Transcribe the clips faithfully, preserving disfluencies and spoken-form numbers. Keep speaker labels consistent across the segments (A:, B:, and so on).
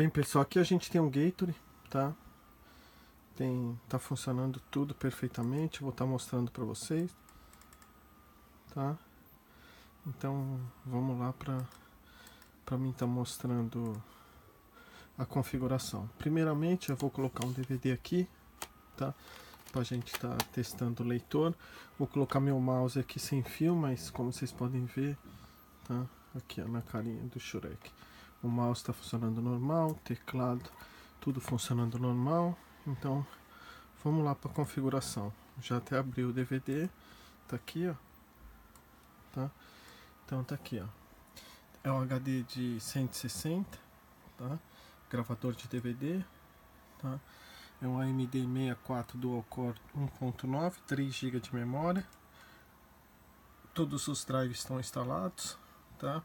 A: Bem, pessoal, aqui a gente tem um Gatorade, tá? Tem, tá funcionando tudo perfeitamente. Vou estar mostrando para vocês, tá? Então vamos lá para para mim estar mostrando a configuração. Primeiramente eu vou colocar um D V D aqui, tá? Pra gente estar tá testando o leitor. Vou colocar meu mouse aqui sem fio, mas como vocês podem ver, tá? Aqui ó, na carinha do Shrek. O mouse está funcionando normal, teclado, tudo funcionando normal. Então vamos lá para a configuração. Já até abri o D V D, tá aqui ó, tá? Então tá aqui ó, é um H D de cento e sessenta, tá? Gravador de D V D, tá? É um A M D sessenta e quatro Dual Core um ponto nove, três gigas de memória. Todos os drives estão instalados, tá?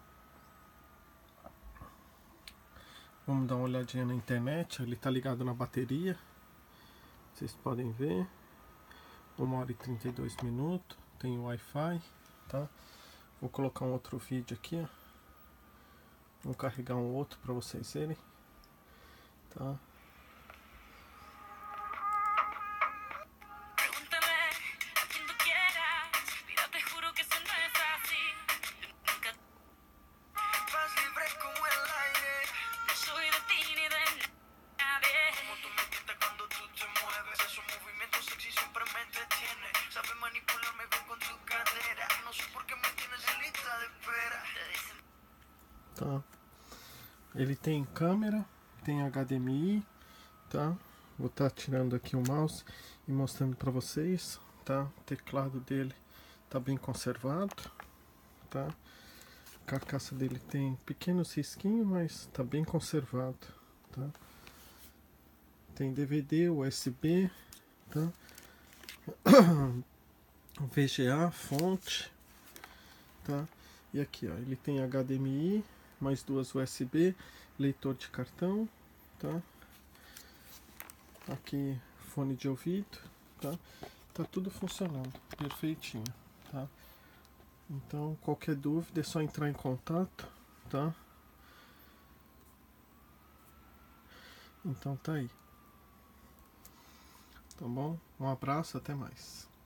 A: Vamos dar uma olhadinha na internet. Ele está ligado na bateria, vocês podem ver. Uma hora e trinta e dois minutos. Tem Wi-Fi, tá? Vou colocar um outro vídeo aqui, ó. Vou carregar um outro para vocês verem, tá? Tá. Ele tem câmera, tem H D M I, tá? Vou estar tá tirando aqui o mouse e mostrando para vocês, tá? O teclado dele tá bem conservado, tá? A carcaça dele tem pequenos risquinhos, mas tá bem conservado, tá? Tem D V D, U S B, tá? V G A, fonte, tá? E aqui ó, ele tem H D M I, mais duas U S B, leitor de cartão, tá? Aqui fone de ouvido, tá? Tá tudo funcionando perfeitinho, tá? Então qualquer dúvida é só entrar em contato, tá? Então tá aí, tá bom? Um abraço, até mais.